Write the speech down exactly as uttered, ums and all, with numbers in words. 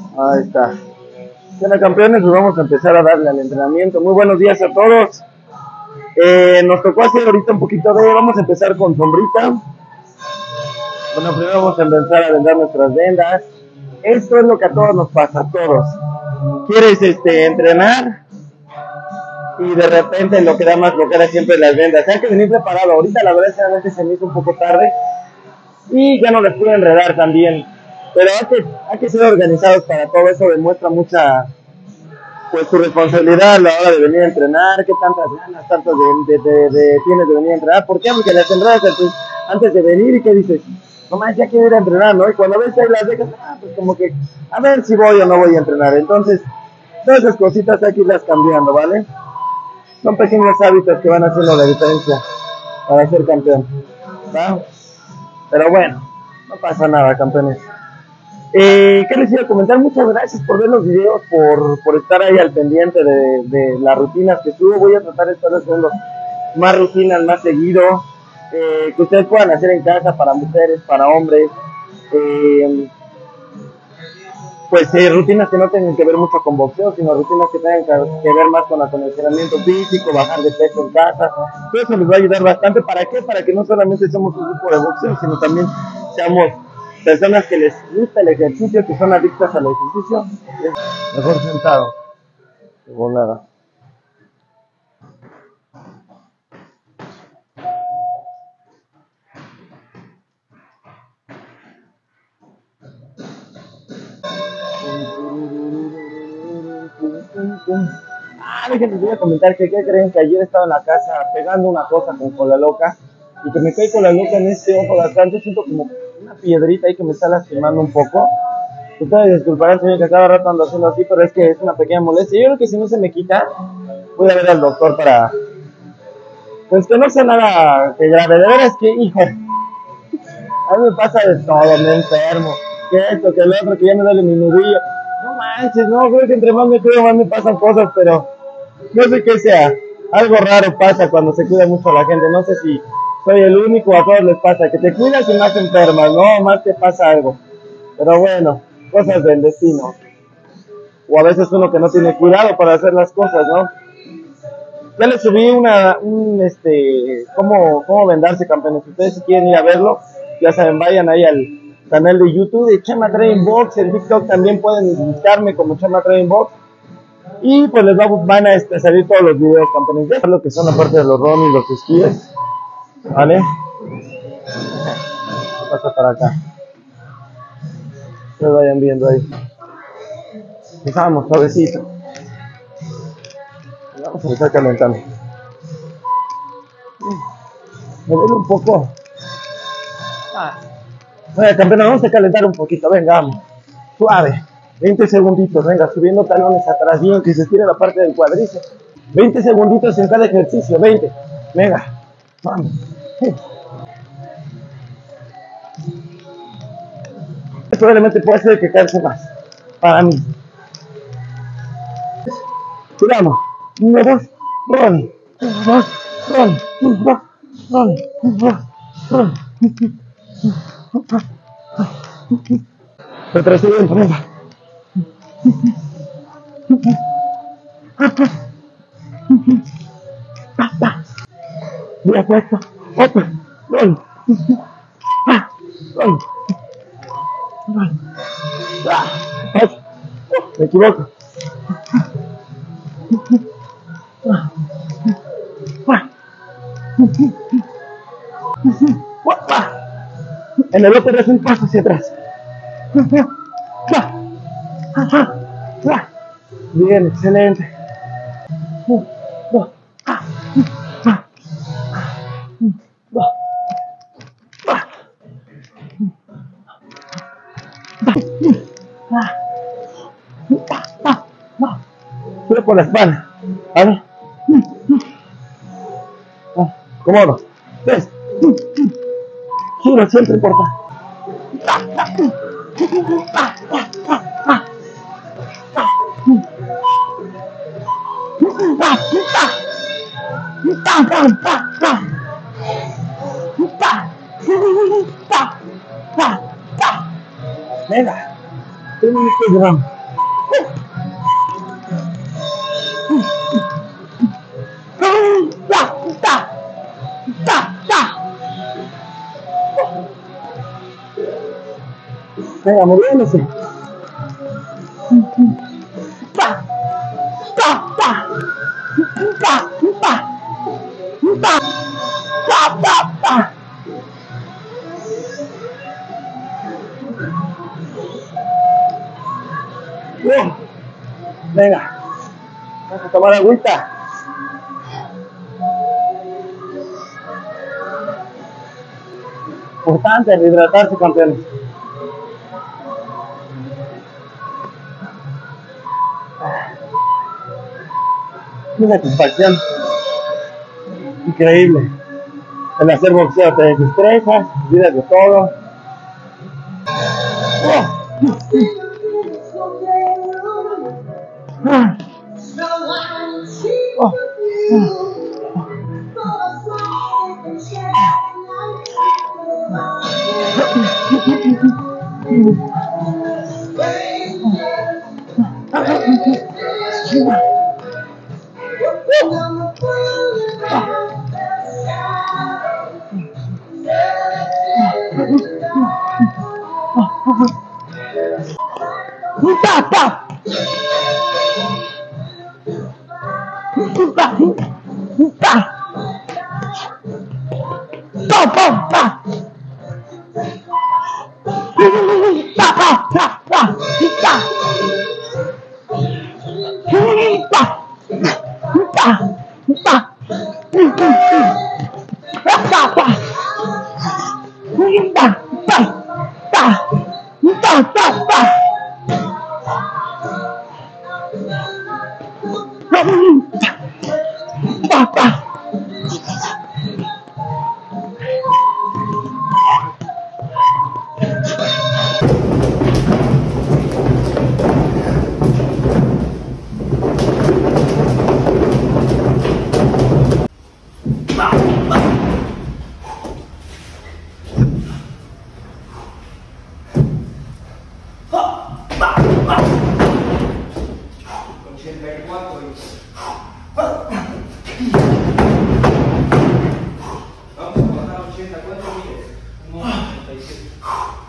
Ahí está. Bueno, campeones, pues vamos a empezar a darle al entrenamiento. Muy buenos días a todos. Eh, nos tocó hacer ahorita un poquito de... Vamos a empezar con sombrita. Bueno, primero vamos a empezar a vendar nuestras vendas. Esto es lo que a todos nos pasa, a todos. Quieres este, entrenar y de repente lo que da más bloquear es siempre las vendas. Hay que venir preparado. Ahorita la verdad es que se me hizo un poco tarde y ya no les pude enredar también. Pero hay que, hay que ser organizados para todo. Eso demuestra mucha, pues, tu responsabilidad a la hora de venir a entrenar. ¿Qué tantas ganas, tantas de, de, de, de, tienes de venir a entrenar? ¿Por qué? Porque las enredas pues, antes de venir y ¿qué dices? No más, ya quiero ir a entrenar, ¿no? Y cuando ves ahí las dejas, ah, pues como que, a ver si voy o no voy a entrenar. Entonces, todas esas cositas hay que irlas cambiando, ¿vale? Son pequeños hábitos que van haciendo la diferencia para ser campeón, ¿va? Pero bueno, no pasa nada, campeones. Eh, ¿Qué les iba a comentar? Muchas gracias por ver los videos, por, por estar ahí al pendiente de, de las rutinas que subo. Voy a tratar de estar haciendo más rutinas, más seguido, eh, que ustedes puedan hacer en casa para mujeres, para hombres. Eh, pues eh, rutinas que no tengan que ver mucho con boxeo, sino rutinas que tengan que, que ver más con acondicionamiento físico, bajar de peso en casa. Todo eso les va a ayudar bastante. ¿Para qué? Para que no solamente somos un grupo de boxeo, sino también seamos personas que les gusta el ejercicio, que son adictas al ejercicio. Mejor sentado, o nada. Ah, les voy a comentar que ¿qué creen? Que ayer estaba en la casa pegando una cosa con cola loca y que me cae cola loca en este ojo de acá. Yo siento como una piedrita ahí que me está lastimando un poco. Ustedes disculparán, señor, que cada rato ando haciendo así, pero es que es una pequeña molestia. Yo creo que si no se me quita, voy a ver al doctor para... Pues que no sea nada que grave. De veras que, hijo, a mí me pasa de todo, me enfermo. Que esto, que el otro, que ya me duele mi nudillo. No manches, no, creo que entre más me cuido, más me pasan cosas, pero no sé qué sea. Algo raro pasa cuando se cuida mucho a la gente. No sé si soy el único o a todos les pasa. Que te cuidas y más te enfermas, no, más te pasa algo. Pero bueno, cosas del destino. O a veces uno que no tiene cuidado para hacer las cosas, ¿no? Ya les subí una, un, este, cómo, cómo vendarse, campeones. Si ustedes si quieren ir a verlo, ya saben, vayan ahí al canal de YouTube de Chema Training Box. En TikTok también pueden buscarme como Chema Training Box. Y pues les va, van a este, salir todos los videos, campeones. Ya lo que son aparte de los ron y los esquíes. ¿Vale? Pasa para acá. Que vayan viendo ahí. Empezamos suavecito. Vamos a estar calentando. Me duele un poco. Ah. Bueno, campeón, vamos a calentar un poquito. Venga, vamos. Suave. veinte segunditos. Venga, subiendo talones atrás. Bien, que se estire la parte del cuádriceps. veinte segunditos en cada ejercicio. veinte. Venga. Vamos. Sí. Probablemente puede ser que canse más. Para mí. Cuidamos. Uno, dos, run. Uno, dos, run. Uno, dos, run. Uno, dos, run. Retrocediendo, venga. Bien puesto. Open. Run. Run. Run. Me equivoco. En el otro es un paso hacia atrás. Bien, excelente. Sube por la espalda. ¿Vale? Cómodo. Tres. Giro siempre importante. Venga. Tenemos que llevar. Venga, moviéndose. Pa, pa, pa, pa, pa, pa, pa, pa, pa. Bien. Venga, vamos a tomar agüita. Importante rehidratarse, campeones. Una satisfacción increíble. El hacer boxeo te desestresa, olvidas de todo. Oh. Ah. Oh. Pa, pa. Pa, pa. Pa, pa, pa. Pa, pa, pa, pa. Pa. Pa. Pa. Pa. Pa, pa. Pa, pa. Pa. Pa, pa, pa. Papa. Vamos a bajar ochenta, ¿cuánto mides? uno ochenta y siete.